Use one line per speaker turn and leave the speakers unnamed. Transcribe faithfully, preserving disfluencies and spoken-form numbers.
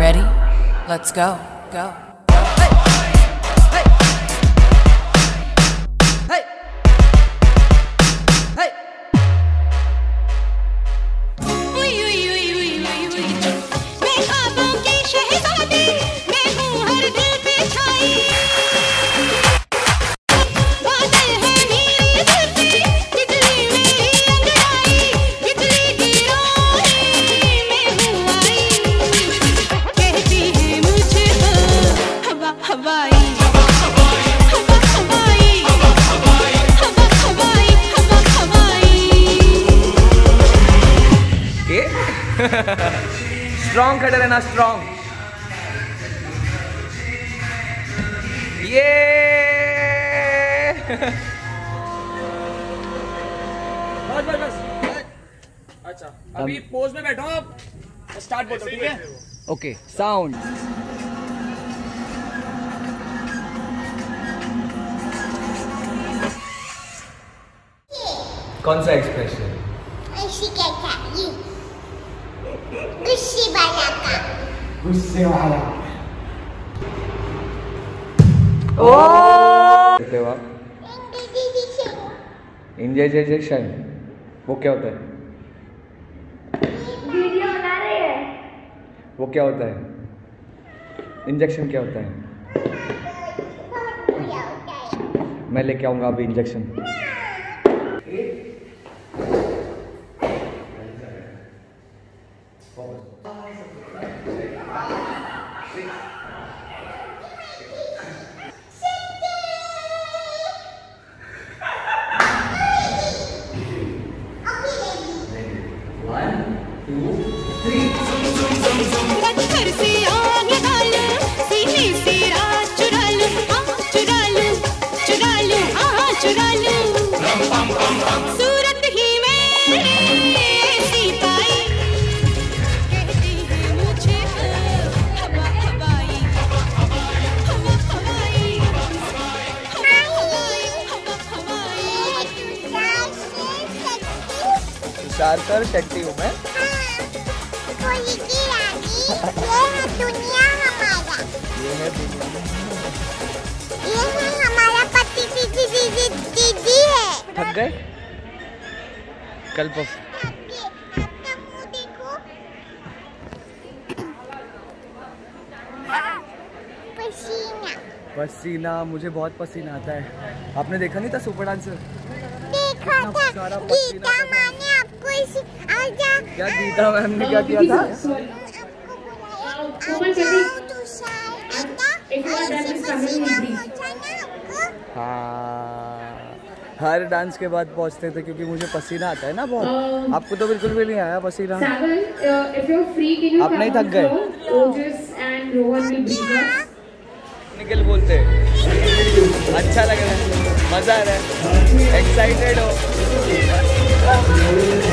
Ready? Let's go. Go.
Strong खड़े रहना, strong. ये बस बस बस। अच्छा अभी पोज में बैठो, आप स्टार्ट बोलो, ठीक है? Okay, sound. कौन सा एक्सप्रेशन?
गुस्से वाला का।
गुस्से वाला।
ओ इंजेक्शन वो क्या होता है?
वीडियो बना रहे हैं।
वो क्या होता है? इंजेक्शन क्या होता है? मैं लेके आऊंगा अभी इंजेक्शन। शारकर चट्टी हूँ मैं।
कोई की रानी, ये है दुनिया हमारा।
ये है दुनिया।
ये है हमारा पति दीदी दीदी दीदी है।
थक गए? कल पफ।
अपना मुंह देखो। पसीना।
पसीना, मुझे बहुत पसीना आता है। आपने देखा नहीं था सुपर डांसर?
देखा था। गीता माँ ने आपको इसी आजा।
क्या गीता मैम ने क्या किया था? हाँ, हर डांस के बाद पहुंचते थे क्योंकि मुझे पसीना आता है ना बहुत। uh, आपको तो बिल्कुल भी नहीं आया पसीना।
uh,
आप नहीं थक गए? निकल बोलते अच्छा लग रहा है, मजा आ रहा है, एक्साइटेड हो।